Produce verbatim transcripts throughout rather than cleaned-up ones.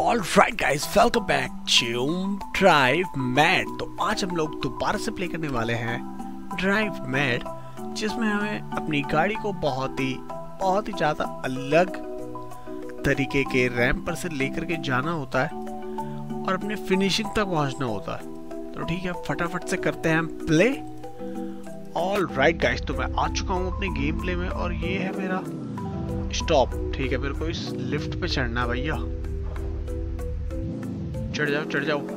All right guys, welcome back to Drive Mad. तो आज हम लोग दोबारा से प्ले करने वाले हैं ड्राइव मैड, जिसमें हमें अपनी गाड़ी को बहुत ही बहुत ही ज़्यादा अलग तरीके के रैंप पर से लेकर के जाना होता है और अपने फिनिशिंग तक पहुंचना होता है। तो ठीक है, फटाफट से करते हैं हम प्ले। ऑल राइट गाइज, तो मैं आ चुका हूँ अपने गेम प्ले में और ये है मेरा स्टॉप। ठीक है, मेरे को इस लिफ्ट पे चढ़ना है भैया। चढ़ जाओ चढ़ जाओ।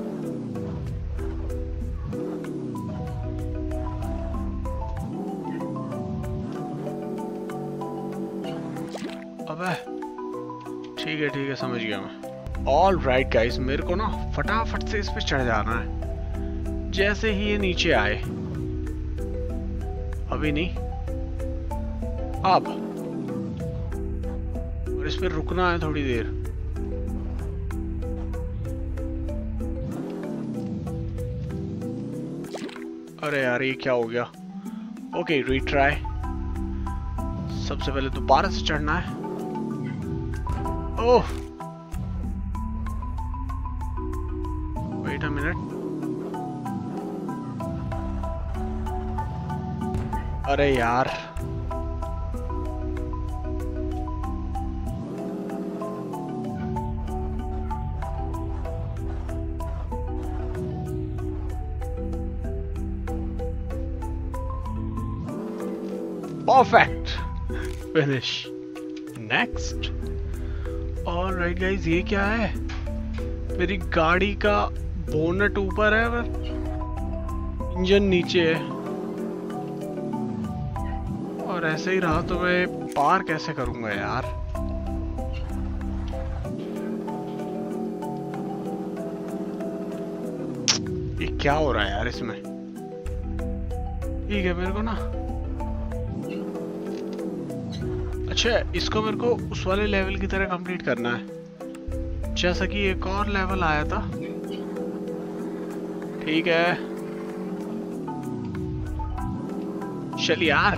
अबे ठीक है ठीक है, समझ गया मैं। ऑल राइट गाइस, मेरे को ना फटाफट से इस पे चढ़ जाना है जैसे ही ये नीचे आए। अभी नहीं, अब और इस पे रुकना है थोड़ी देर। अरे यार, ये क्या हो गया? Okay, retry. सबसे पहले दोबारा से चढ़ना है। Oh, wait a minute. अरे यार, perfect finish. Next. All right guys, ये क्या है? मेरी गाड़ी का बोनट ऊपर है पर इंजन नीचे है, और ऐसे ही रहा तो मैं पार कैसे करूंगा यार? ये क्या हो रहा है यार इसमें? ठीक है, मेरे को ना अच्छा, इसको मेरे को उस वाले लेवल की तरह कंप्लीट करना है जैसा कि एक और लेवल आया था। ठीक है, चल यार।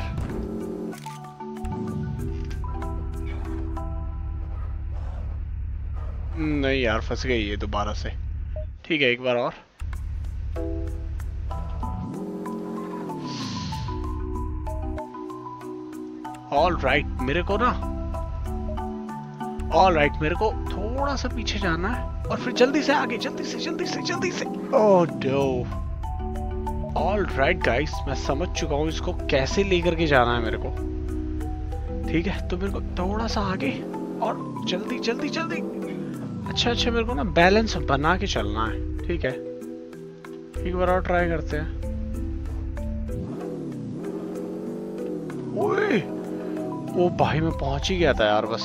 नहीं यार, फंस गई है दोबारा से। ठीक है, एक बार और। ऑल राइट, मेरे को ना ऑल राइट मेरे को थोड़ा सा पीछे जाना है और फिर जल्दी से आगे, जल्दी से जल्दी से जल्दी से। Oh no. All right guys, मैं समझ चुका हूँ इसको कैसे लेकर के जाना है मेरे को। ठीक है, तो मेरे को थोड़ा सा आगे और जल्दी जल्दी जल्दी। अच्छा अच्छा, मेरे को ना बैलेंस बना के चलना है। ठीक है, एक बार और ट्राई करते हैं। ओए ओ भाई, मैं पहुंच ही गया था यार, बस।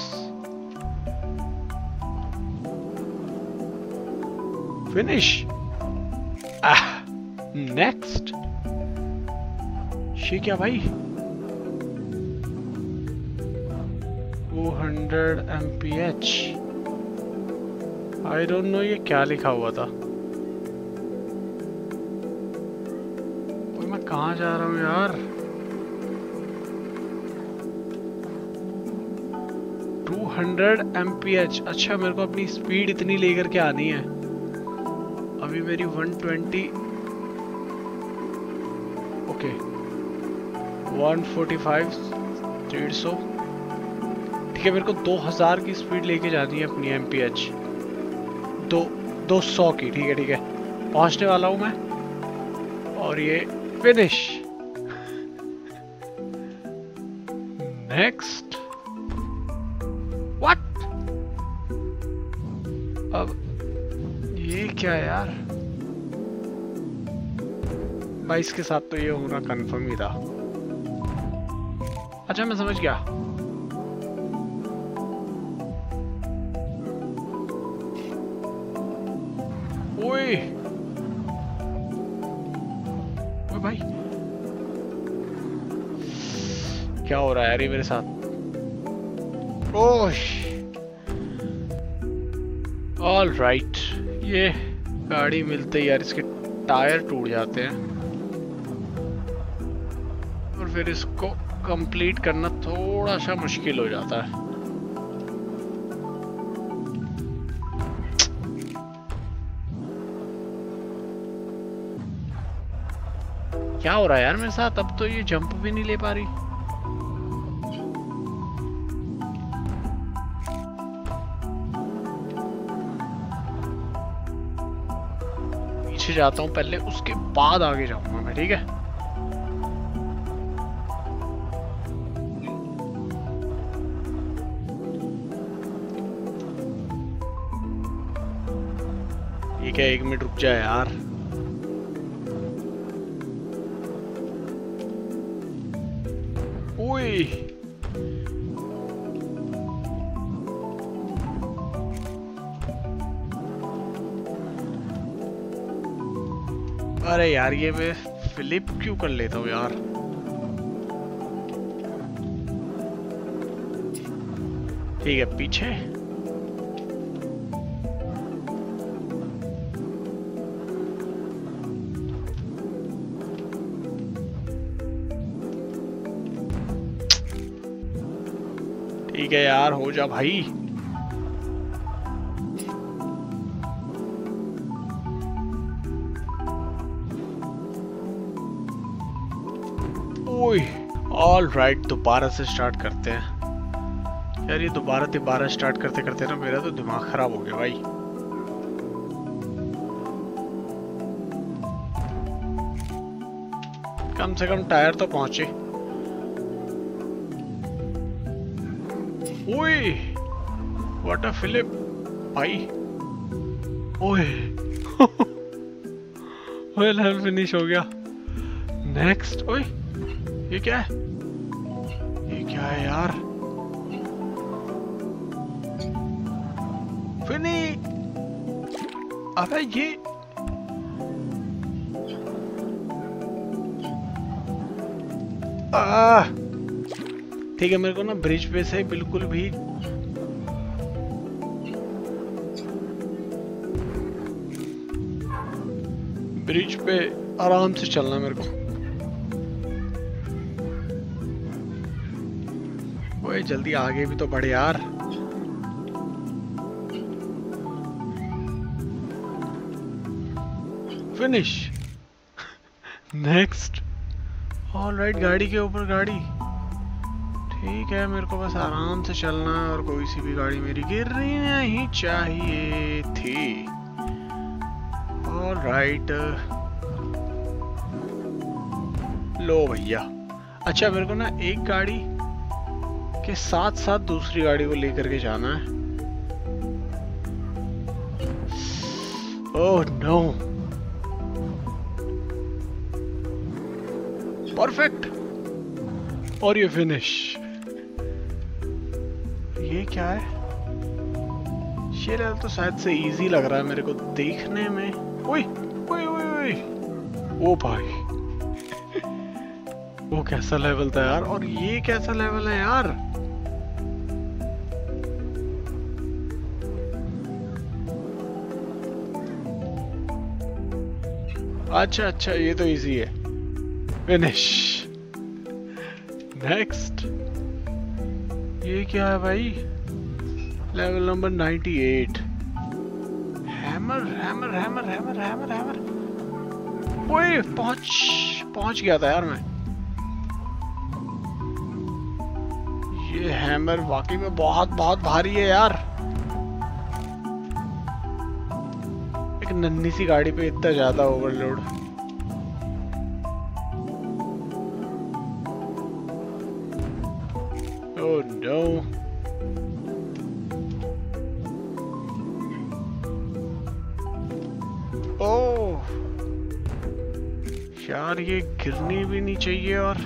फिनिश। Ah, next. ये क्या भाई? Two hundred M P H. I don't know ये क्या लिखा हुआ था। मैं कहाँ जा रहा हूँ यार? Two hundred M P H. अच्छा, मेरे को अपनी स्पीड इतनी लेकर के आनी है। अभी मेरी one twenty. Okay, one forty five, डेढ़ सौ। ठीक है, मेरे को दो हज़ार की स्पीड लेके जानी है अपनी एम पी एच। दो दो सौ की। ठीक है ठीक है, पहुंचने वाला हूं मैं। और ये फिनिश। नेक्स्ट। व्हाट? अब ये क्या है यार? बाईस के साथ तो ये होना कंफर्म ही था। अच्छा, मैं समझ गया। ओए ओए भाई, क्या हो रहा है यार ये मेरे साथ? ओह, ऑल राइट, ये गाड़ी मिलते ही यार इसके टायर टूट जाते हैं और फिर इसको कंप्लीट करना थोड़ा सा मुश्किल हो जाता है। क्या हो रहा है यार मेरे साथ? अब तो ये जंप भी नहीं ले पा रही। पीछे जाता हूँ पहले, उसके बाद आगे जाऊंगा मैं, ठीक है? ठीक है, एक मिनट रुक जा यार। ओए अरे यार, ये मैं फ्लिप क्यों कर लेता हूँ यार? ठीक है, पीछे। ठीक है यार, हो जा भाई। ओए ऑल राइट, दोबारा से स्टार्ट करते हैं यार। ये दोबारा दोबारा स्टार्ट करते करते ना मेरा तो दिमाग खराब हो गया भाई। कम से कम टायर तो पहुंचे। ओए व्हाट अ फ्लिप भाई। ओए ओए लेवल फिनिश हो गया। नेक्स्ट। ओए ये क्या है? ये क्या है यार? फिनी। अबे ये आ ठीक है, मेरे को ना ब्रिज पे से बिल्कुल भी ब्रिज पे आराम से चलना मेरे को। ओए जल्दी आगे भी तो बढ़े यार। फिनिश। नेक्स्ट। ऑलराइट, गाड़ी के ऊपर गाड़ी। ठीक है, मेरे को बस आराम से चलना है और कोई सी भी गाड़ी मेरी गिरनी नहीं चाहिए थी। ऑलराइट, लो भैया। अच्छा, मेरे को ना एक गाड़ी के साथ साथ दूसरी गाड़ी को लेकर के जाना है। Oh no. परफेक्ट। और ये फिनिश। ये क्या है? ये लेवल तो शायद से इजी लग रहा है मेरे को देखने में। ओए ओए ओए ओए, ओ भाई वो कैसा लेवल था यार। और ये कैसा लेवल है यार? अच्छा अच्छा, ये तो इजी है। फिनिश। नेक्स्ट। ये क्या है भाई? लेवल नंबर अट्ठानवे। Hammer hammer hammer hammer hammer hammer. ओए पहुंच पहुंच गया था यार मैं। ये हैमर वाकई में बहुत बहुत भारी है यार। एक नन्ही सी गाड़ी पे इतना ज्यादा ओवरलोड। Oh no. ओह यार, ये गिरनी भी नहीं चाहिए। और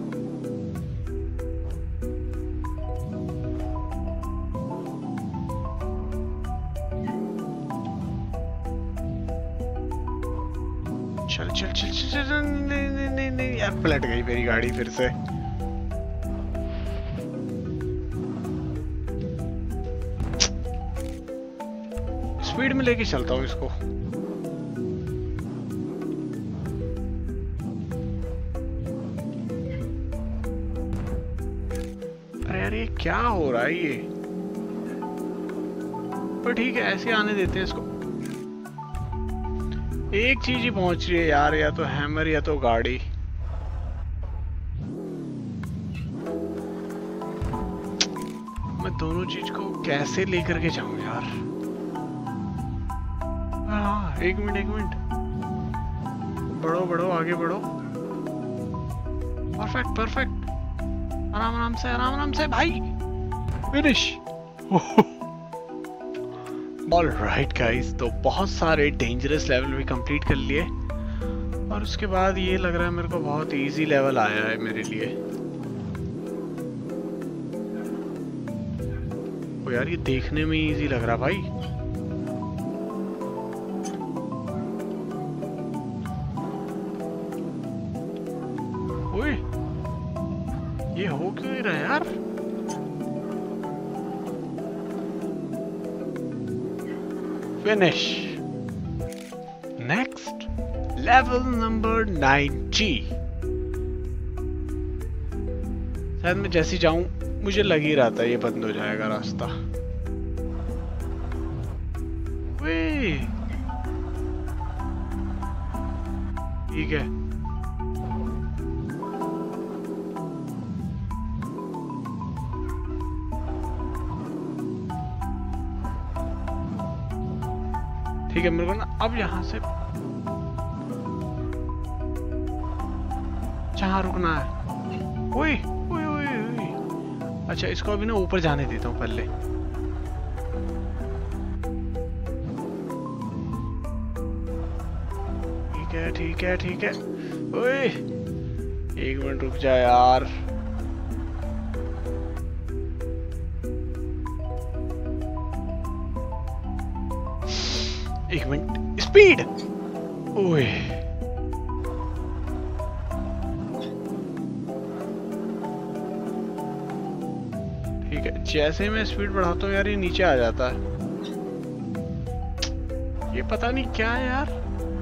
चल चल चल चल, नहीं नहीं नहीं नहीं यार, पलट गई मेरी गाड़ी फिर से। स्पीड में लेके चलता हूँ इसको। अरे यार, ये क्या हो रहा है ये? पर ठीक है, ऐसे आने देते हैं इसको। एक चीज ही पहुंच रही है यार, या तो हैमर या तो गाड़ी। दोनों चीज को कैसे लेकर के जाऊं यार। हाँ एक मिनट एक मिनट, बढ़ो बढ़ो आगे बढ़ो। परफेक्ट परफेक्ट, आराम आराम से आराम आराम से भाई, फिनिश। ऑल राइट गाइस, तो बहुत सारे डेंजरस लेवल भी कंप्लीट कर लिए और उसके बाद ये लग रहा है मेरे को बहुत इजी लेवल आया है मेरे लिए। ओ यार ये देखने में इजी लग रहा भाई। ओए ये हो क्यों नहीं रहा यार। Finish. Next level number nine जी। शायद मैं जैसे ही जाऊं, मुझे लग ही रहा था ये बंद हो जाएगा रास्ता। वे ठीक है, ठीक है। मेरे को ना अब यहाँ से जहाँ रुकना है। ओए ओए ओए ओए, अच्छा इसको अभी ना ऊपर जाने देता हूँ पहले। ठीक है ठीक है ठीक है। ओए एक मिनट रुक जा यार। एक मिनट, स्पीड। ओए ठीक है, जैसे ही मैं स्पीड बढ़ाता हूँ यार ये नीचे आ जाता है। ये पता नहीं क्या है यार।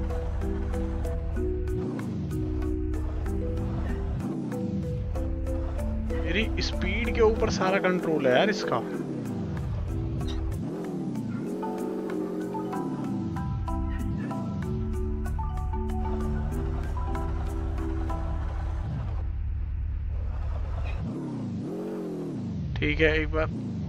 मेरी स्पीड के ऊपर सारा कंट्रोल है यार इसका। ठीक है एक बार